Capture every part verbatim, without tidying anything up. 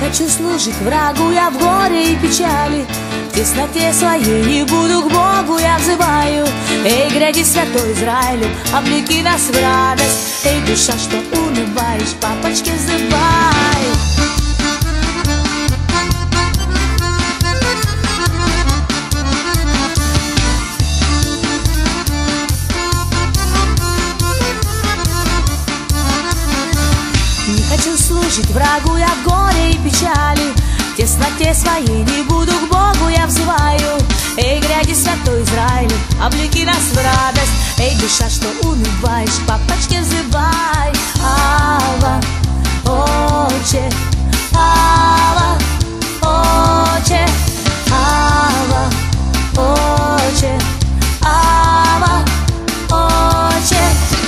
хочу служить врагу я в горе и печали, в тесноте своей не буду, к Богу я взываю. Эй, гряди, святой Израилю, облеки нас в радость. Эй, душа, что унываешь, папочке взывай. Не хочу служить врагу я в горе и печали, в тесноте своей не буду, к Богу я взываю. Эй, гряди, святой Израилю, облеки нас в радость. Эй, душа, что унываешь, папочке взывай. Ава, Отче, Ава, Отче, Ава, Отче, Ава, Отче.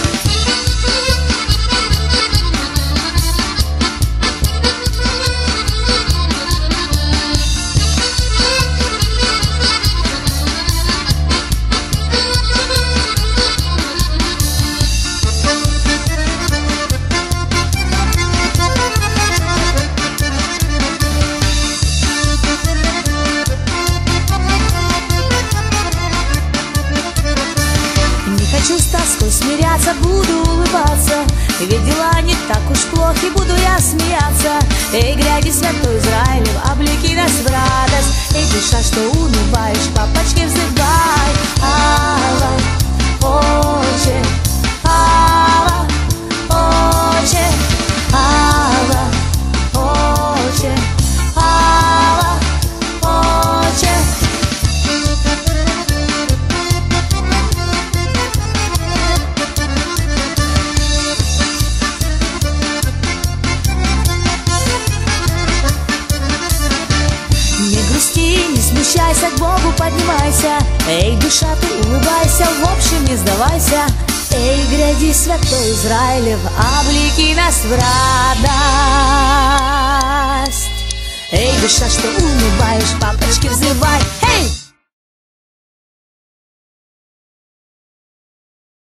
Хочу с тоской смиряться, буду улыбаться, ведь дела не так уж плохи, буду я смеяться. Эй, гряди, святой Израилю, облеки нас в радость. Эй, душа, что унываешь, папочке взывай. Ава, Отче, Ава, Отче, Ава, Отче, Ава, Отче. Не грусти, не смущайся, к Богу поднимайся. Эй, душа, ты улыбайся, в общем не сдавайся. Эй, гряди, святой Израилев, облеки нас в радость. Эй, душа, что улыбаешь, папочке взывай. Эй!